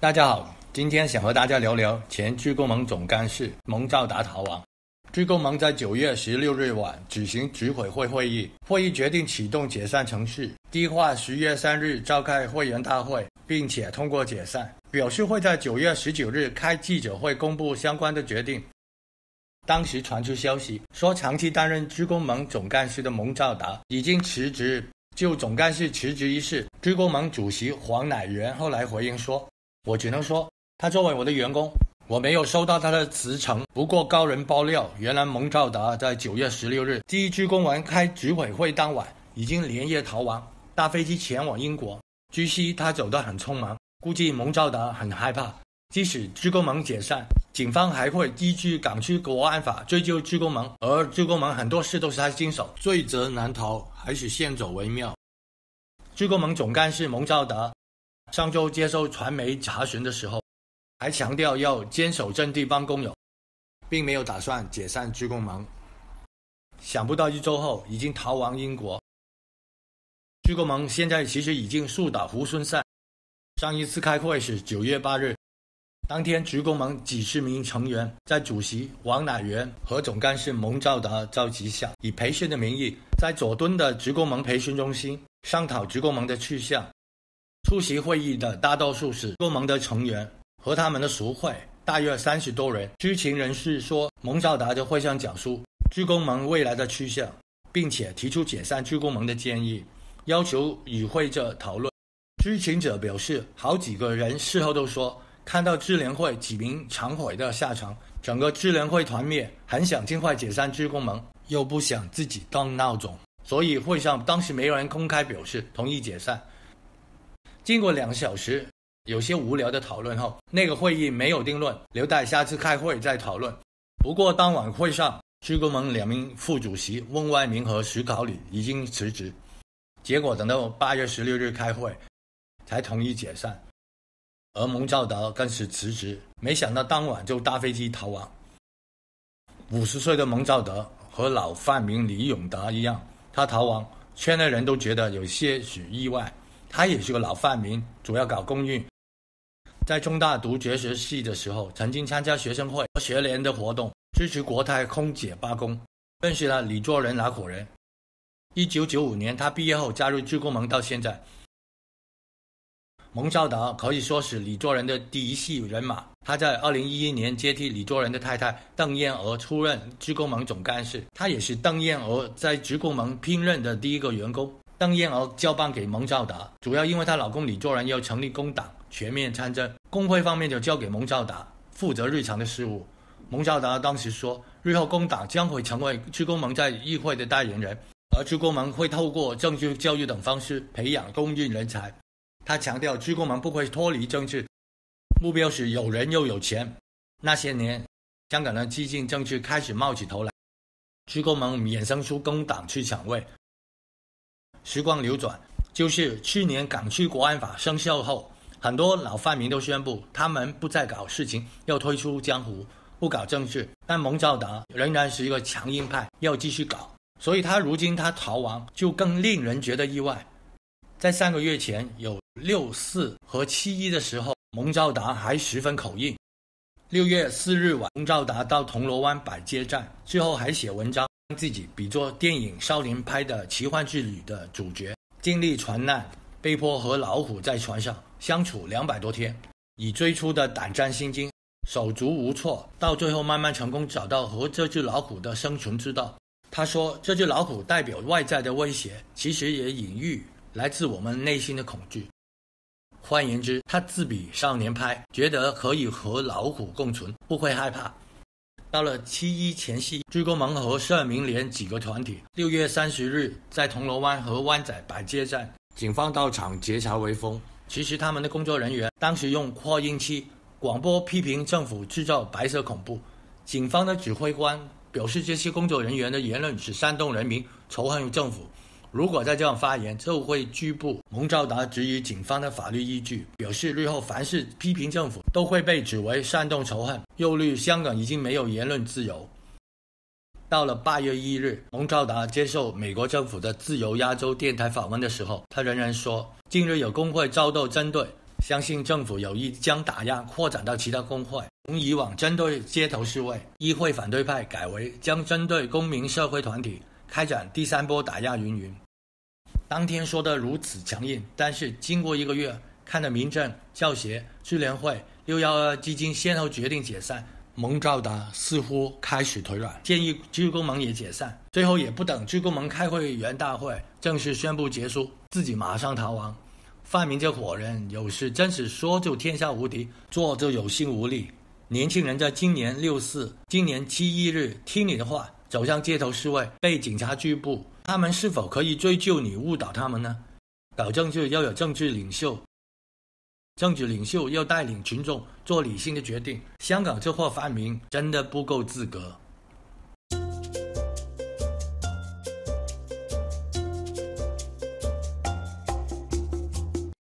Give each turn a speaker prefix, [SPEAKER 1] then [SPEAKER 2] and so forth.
[SPEAKER 1] 大家好，今天想和大家聊聊前致公盟总干事蒙兆达逃亡。致公盟在9月16日晚举行执委会会议，会议决定启动解散程序，计划10月3日召开会员大会，并且通过解散，表示会在9月19日开记者会公布相关的决定。当时传出消息说，长期担任致公盟总干事的蒙兆达已经辞职。就总干事辞职一事，致公盟主席黄乃元后来回应说，我只能说他作为我的员工，我没有收到他的辞呈。不过高人爆料，原来蒙兆达在9月16日第一致公盟开执委会当晚已经连夜逃亡，搭飞机前往英国。据悉他走得很匆忙，估计蒙兆达很害怕，即使致公盟解散，警方还会依据港区国安法追究致公盟，而致公盟很多事都是他经手，罪责难逃，还是先走为妙。致公盟总干事蒙兆达上周接受传媒查询的时候，还强调要坚守阵地帮工友，并没有打算解散致公盟。想不到1周后已经逃亡英国。致公盟现在其实已经树倒猢狲散，上一次开会是9月8日，当天致公盟几十名成员在主席王乃元和总干事蒙兆达召集下，以培训的名义在佐敦的致公盟培训中心商讨致公盟的去向。出席会议的大多数是致公盟的成员和他们的属会，大约30多人。知情人士说，蒙兆达在会上讲述致公盟未来的去向，并且提出解散致公盟的建议，要求与会者讨论。知情者表示，好几个人事后都说看到支联会几名常委的下场，整个支联会团灭，很想尽快解散致公盟，又不想自己当闹钟，所以会上当时没有人公开表示同意解散。经过2小时有些无聊的讨论后，那个会议没有定论，留待下次开会再讨论。不过当晚会上，致公盟2名副主席翁外明和史考里已经辞职，结果等到8月16日开会才同意解散，而蒙兆达更是辞职，没想到当晚就搭飞机逃亡。50岁的蒙兆达和老泛民李永达一样，他逃亡，圈内人都觉得有些许意外。他也是个老泛民，主要搞公运。在中大读哲学系的时候，曾经参加学生会和学联的活动，支持国泰空姐罢工，认识了李作人那伙人。1995年他毕业后加入致公盟，到现在。蒙兆达可以说是李作人的第一系人马，他在2011年接替李作人的太太邓燕娥出任致公盟总干事，他也是邓燕娥在致公盟聘任的第一个员工。邓燕娥交棒给蒙兆达，主要因为她老公李作人要成立工党，全面参政，工会方面就交给蒙兆达负责日常的事务。蒙兆达当时说，日后工党将会成为致公盟在议会的代言人，而致公盟会透过政治教育等方式培养公运人才。他强调致公盟不会脱离政治，目标是有人又有钱。那些年香港的激进政治开始冒起头来，致公盟衍生出工党去抢位。时光流转，就是去年港区国安法生效后，很多老泛民都宣布他们不再搞事情，要退出江湖，不搞政治。但蒙兆达仍然是一个强硬派，要继续搞，所以如今他逃亡就更令人觉得意外。在3个月前有6·4和7·1的时候，蒙兆达还十分口硬。6月4日晚，蒙兆达到铜锣湾百街站，之后还写文章，自己比作电影《少年派的奇幻之旅》的主角，经历船难，被迫和老虎在船上相处200多天，以最初的胆战心惊、手足无措，到最后慢慢成功找到和这只老虎的生存之道。他说，这只老虎代表外在的威胁，其实也隐喻来自我们内心的恐惧。换言之，他自比少年派，觉得可以和老虎共存，不会害怕。到了7·1前夕，致公盟和社民连几个团体6月30日在铜锣湾和湾仔百街站，警方到场截查围封。其实他们的工作人员当时用扩音器广播批评政府制造白色恐怖。警方的指挥官表示，这些工作人员的言论是煽动人民仇恨政府，如果再这样发言就会拘捕。蒙兆达质疑警方的法律依据，表示日后凡是批评政府都会被指为煽动仇恨，忧虑香港已经没有言论自由。到了8月1日，蒙兆达接受美国政府的自由亚洲电台访问的时候，他仍然说，近日有工会遭到针对， 相信政府有意将打压扩展到其他工会，从以往针对街头示威、议会反对派改为将针对公民社会团体开展第三波打压云云。当天说得如此强硬，但是经过1个月，看着民政、教协、支联会、612基金先后决定解散，蒙兆达似乎开始腿软，建议职工盟也解散。最后也不等职工盟开会员大会正式宣布结束，自己马上逃亡。泛民这伙人有时真是说就天下无敌，做就有心无力。年轻人在今年6·4、今年7·1日听你的话走向街头示威，被警察拘捕，他们是否可以追究你误导他们呢？搞政治要有政治领袖，政治领袖要带领群众做理性的决定。香港这伙泛民真的不够资格。